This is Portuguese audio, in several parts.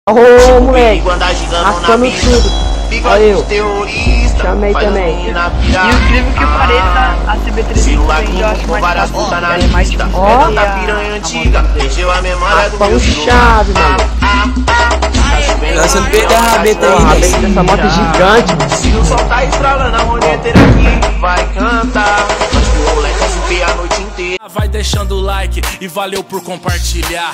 Ô, moleque, raspando tudo. Olha eu. Chamei também. E o incrível que pareça, a CB300 eu acho mais fácil. Ela é mais difícil. Ó, Raspão chave, mano. Nossa, não perdeu a rabeta aí, rabeta dessa moto é gigante, mano. Se o sol tá estralando, a moneteira aqui vai cantar. Mas o moleque subir a noite inteira. Vai deixando o like e valeu por compartilhar.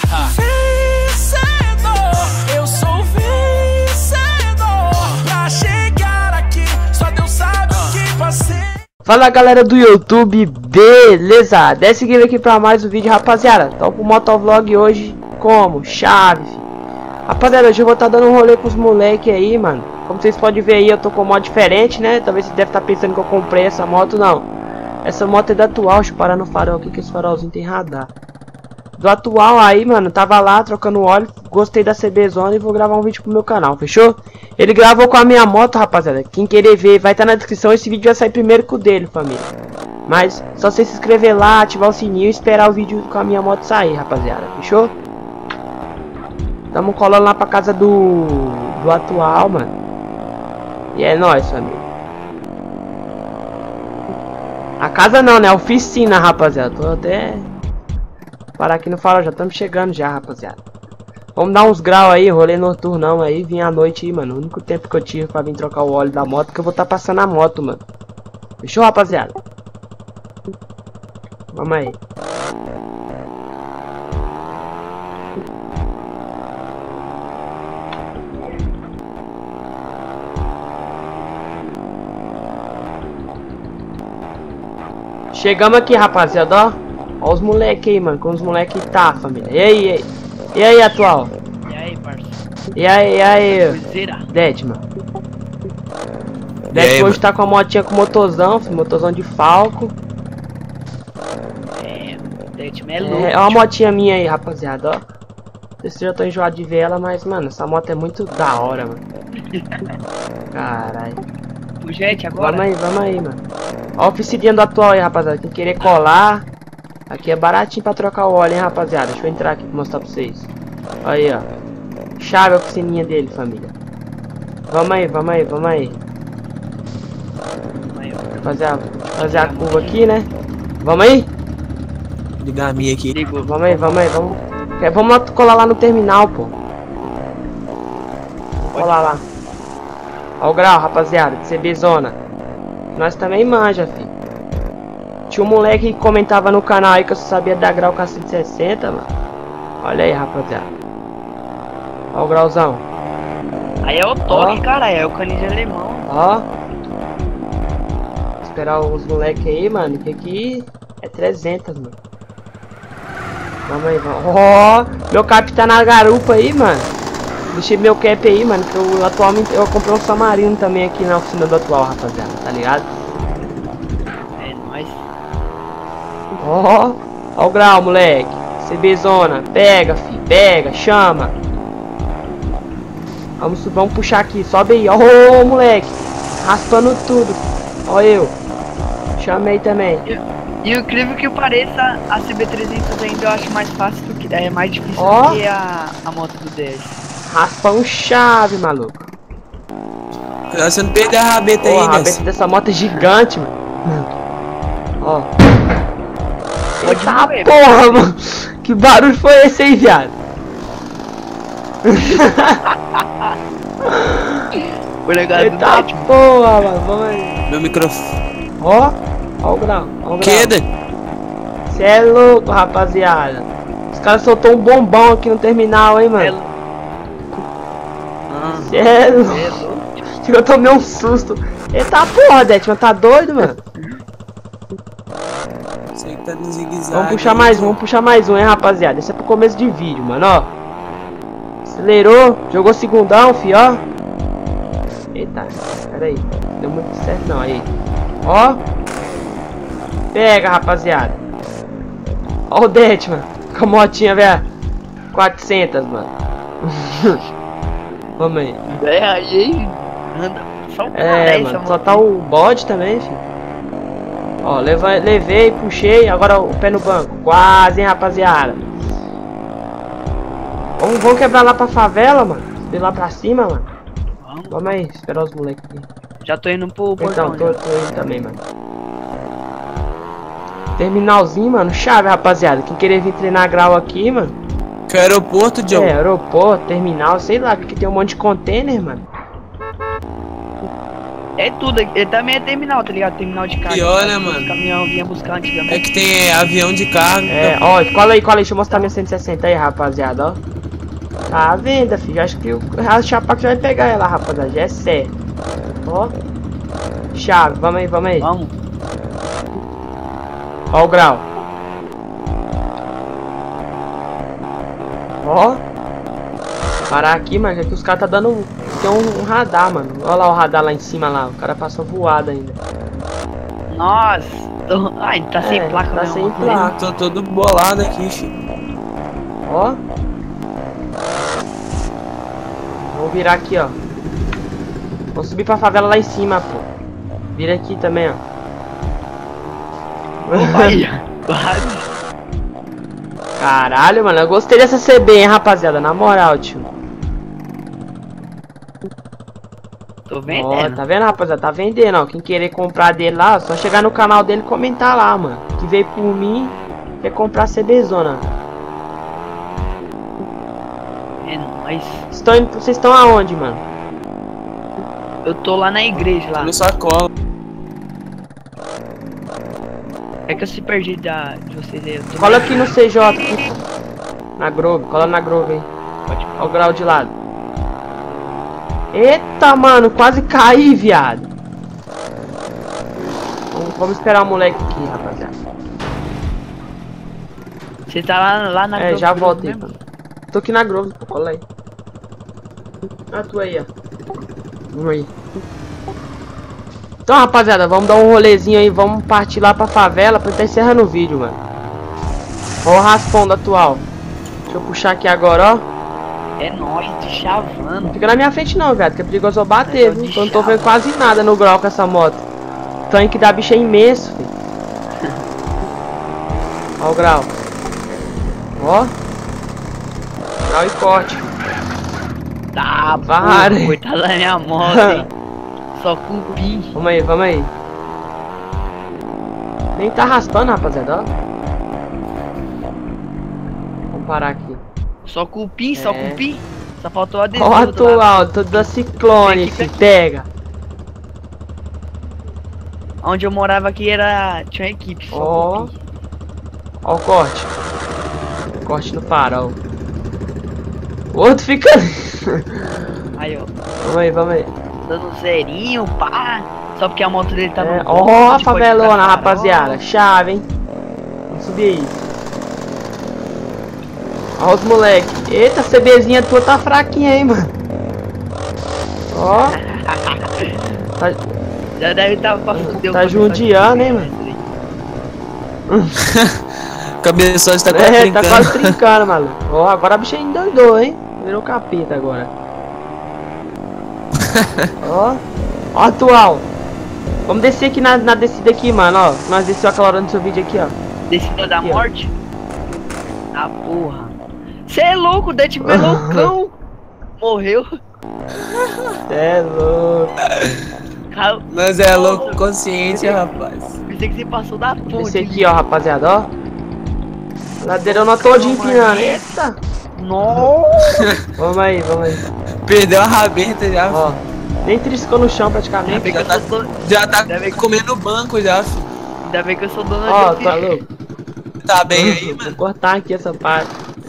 Eu sou vencedor. Pra chegar aqui, só Deus sabe o que passei. Fala galera do YouTube, beleza? Desce seguindo aqui pra mais um vídeo, rapaziada. Tô pro motovlog hoje como chave. Rapaziada, hoje eu vou estar dando um rolê com os moleque aí, mano. Como vocês podem ver aí, eu tô com um modo diferente, né? Talvez você deve estar pensando que eu comprei essa moto, não. Essa moto é da atual, deixa eu parar no farol aqui que esse farolzinho tem radar. Do atual aí, mano, tava lá trocando óleo, gostei da CB Zona e vou gravar um vídeo pro meu canal, fechou? Ele gravou com a minha moto, rapaziada. Quem querer ver, vai estar na descrição, esse vídeo vai sair primeiro que o dele, família. Mas só você se inscrever lá, ativar o sininho e esperar o vídeo com a minha moto sair, rapaziada, fechou? Tamo colando lá pra casa do atual, mano. E é nóis, família. A casa não, né? A oficina, rapaziada. Tô até... parar aqui no farol, já estamos chegando já, rapaziada. Vamos dar uns graus aí, rolê noturnão aí, vim à noite aí, mano. O único tempo que eu tive pra vir trocar o óleo da moto, que eu vou estar passando a moto, mano. Fechou, rapaziada? Vamos aí. Chegamos aqui, rapaziada, ó. Ó os moleque aí, mano. Com os moleque tá, família. E aí, e aí, atual? E aí, parceiro? E aí, Cruzeira. Detman. Detman hoje tá com a motinha com motorzão, motorzão de Falco. É, Detman é louco. É uma motinha minha aí, rapaziada, ó. Não sei se eu já tô enjoado de ver ela, mas, mano, essa moto é muito da hora, mano. Caralho. O Jet agora? Vamos aí, mano. Ó a oficinha do atual aí, rapaziada. Quem querer colar. Aqui é baratinho pra trocar o óleo, hein, rapaziada. Deixa eu entrar aqui pra mostrar pra vocês. Aí, ó. Chave a oficininha dele, família. Vamos aí. Rapaziada, fazer a curva aqui, né? Vamos aí? Ligar a minha aqui. Ligou. Vamos aí. Vamos lá colar lá no terminal, pô. Colar lá. Ó o grau, rapaziada, de CB Zona. Nós também manja, filho. Tinha um moleque que comentava no canal aí que eu só sabia dar grau com a 160, mano. Olha aí, rapaziada. Ó o grauzão. Aí é o toque, cara, é o caniche alemão. Ó. Esperar os moleque aí, mano, que aqui é 300, mano. Vamos aí, vamos. Ó, meu cap tá na garupa aí, mano. Deixei meu cap aí, mano, que eu atualmente eu comprei um Samarino também aqui na oficina do atual, rapaziada, tá ligado? É nóis. Ó o grau, moleque. CB Zona, pega, fi, pega, chama. Vamos puxar aqui, sobe aí, ó, moleque. Raspando tudo. Ó eu. Chamei também. E o incrível que pareça, a CB300 ainda eu acho mais fácil do que... É mais difícil Ó. do que a moto do DS. Raspão chave, maluco. Você não perdeu a rabeta aí, Ó, a né? rabeta dessa moto é gigante, mano. Ó. Pode Eita mover, porra, mano. Que barulho foi esse aí, viado? O legal do Eita Detman. porra, mano. Vamos aí. Meu microfone. Ó o grau. Queda? Cê é louco, rapaziada. Os caras soltou um bombão aqui no terminal, hein, É mano. louco. Cê é louco. É louco. Eu tomei um susto. Eita porra, Detman, tá doido, mano? Você que tá no zigue-zague. Vamos puxar mais um, hein, rapaziada. Esse é pro começo de vídeo, mano, ó. Acelerou, jogou segundão, fi, ó. Eita, pera aí. Não deu muito certo não, aí. Ó. Pega, rapaziada. Ó o Detman, com a motinha, velho. 400, mano. Vamos aí. É, aí anda só um Mano, só tá o bode também, filho. Ó, levei, puxei, agora o pé no banco. Quase, hein, rapaziada. Vamos quebrar lá pra favela, mano. subir lá pra cima, mano. Vamos. Vamos aí, esperar os moleques aqui. Já tô indo pro Então, portão. tô indo também, mano. Terminalzinho, mano, chave, rapaziada. Quem querer vir treinar grau aqui, mano. Que aeroporto, Diogo? É, aeroporto, terminal, sei lá, porque tem um monte de container, mano. É tudo, ele também é terminal, tá ligado? Terminal de carga. Pior, né, Os mano? caminhão vinha buscar É antigamente. que tem avião de carga. É, ó, cola aí, deixa eu mostrar minha 160 aí, rapaziada, ó. Tá à venda, filho. Acho que o Chapaco já vai pegar ela, rapaziada, já é certo. Ó. Chave, vamos aí, vamos aí. Vamos. Ó o grau. Ó. Parar aqui, mano, que os caras tá dando... Tem um radar, mano. Olha lá o radar lá em cima lá. O cara passou voado ainda. Nossa. Ai, tá sem placa, tá não. sem placa. Tô todo bolado aqui, filho. Ó. Vamos virar aqui, ó. Vamos subir pra favela lá em cima, pô. Vira aqui também, ó. Aí, quase. Caralho, mano. Eu gostei dessa CB, hein, rapaziada. Na moral, tio. Tô Ó, vendendo. tá vendo, rapaziada? Tá vendendo, ó. Quem querer comprar dele lá, só chegar no canal dele e comentar lá, mano. Que veio por mim, quer comprar CB Zona. É nóis. Vocês estão aonde, mano? Eu tô lá na igreja lá. No sacola. É que eu se perdi de vocês aí. Eu tô Cola aqui no CJ, aqui, pô. Na Grove, cola na Grove aí. Pode Olha o grau de lado. Eita, mano, quase caí, viado. Vamos esperar o moleque aqui, rapaziada. Você tá lá na É, já Grove volto aí, mesmo? mano. Tô aqui na Grove, pô, cola aí. Ah, tu aí, ó. Vamos aí. Então, rapaziada, vamos dar um rolezinho aí. Vamos partir lá pra favela pra estar encerrando o vídeo, mano. Ó o raspão do atual. Deixa eu puxar aqui agora, ó. É nóis, de chavando. Não fica na minha frente não, velho, que é perigoso eu bater, viu? Eu não tô vendo quase nada no grau com essa moto. O tanque da bicha é imenso, filho. Ó o grau. Ó. Grau e corte. Tá, Para. pô, coitado da minha moto, hein? Só cupim. Vamos aí, vamos aí. Nem tá raspando, rapaziada, ó. Vamos parar aqui. Só cupim, só É. cupim. Só faltou o adesivo. Ó o do lado. atual, tô da Ciclone, Aqui, filho, aqui. pega. Onde eu morava aqui era... tinha uma equipe, só Ó. cupim. Ó o corte. Corte no farol. O outro fica... Aí, ó. Vamos aí. Dando zerinho, pá. Só porque a moto dele tá É, no... ó a pode ficar favelona, farol. rapaziada. Chave, hein? Vamos subir aí. Ó os moleque. Eita, a CBzinha tua tá fraquinha, hein, mano. Ó. Tá, Já deve estar pra fuder. Tá judiando, hein, mano. Cabeçote tá quase É, tá brincando. quase trincando, maluco. Ó, agora a bicha endoidou, hein? Virou capeta agora. Ó. Ó, atual. Vamos descer aqui na descida aqui, mano, ó. Nós desceu aquela hora no seu vídeo aqui, ó. Descida da Aqui, ó. morte? Ah, porra. Cê é louco, o Death é loucão. Morreu. É louco. Cara, Nós é louco consciente, rapaz. pensei que você passou da ponte. Descer aqui, ó, rapaziada, ó. Ladeirona todinha empinando. Eita. Nossa. Vamos aí, vamos aí. Perdeu a rabeta já, Ó. filho. Nem triscou no chão Ainda praticamente. bem que Já eu tá, sou, já tá Ainda bem que- comendo banco já, filho. ainda bem que eu sou dona Ó, de tá ofício. louco. Tá bem aí, Vou mano. cortar aqui essa parte.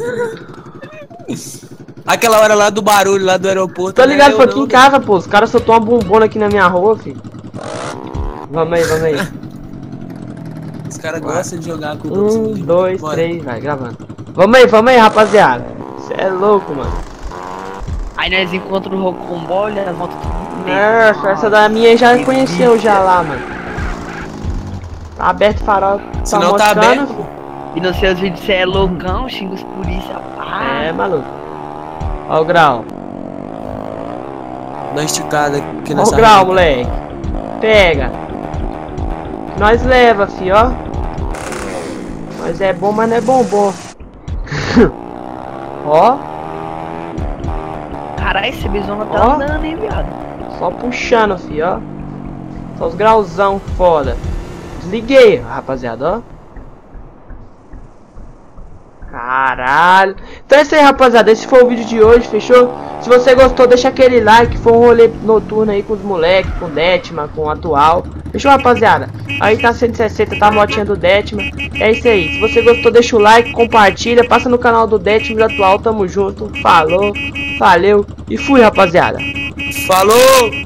Aquela hora lá do barulho, lá do aeroporto. Tô né? ligado, Eu foi aqui não, em casa, pô. Os caras soltou uma bombona aqui na minha rua, filho. Vamos aí, vamos aí. Os caras gostam de jogar com o 1, 2, Bora. 3, vai, gravando. Vamos aí, rapaziada. Cê é louco, mano. Aí nós encontramos o Rocambole, as motos tudo. Nossa, essa da minha já conheceu já lá, mano. Tá aberto o farol. Se não tá moscando, aberto, filho. E nos seus vídeos você é loucão, xinga os polícia, pá. É, maluco. Ó o grau. dá uma esticada aqui Ó nessa o grau, reta. moleque. Pega. Nós leva, fi, ó. Nós é bom, mas não é bombom. Ó. Cara, Caralho, esse bizona tá Ó. andando, hein, viado. Só puxando, fi, ó. Só os grauzão foda. Desliguei, rapaziada, ó. Caralho. Então é isso aí, rapaziada. Esse foi o vídeo de hoje, fechou? Se você gostou, deixa aquele like. Foi um rolê noturno aí com os moleques, com o Detman, com o atual. Fechou, rapaziada? Aí tá 160, tá a motinha do Detman. É isso aí. Se você gostou, deixa o like, compartilha. Passa no canal do Detman do atual. Tamo junto. Falou, valeu e fui, rapaziada. Falou!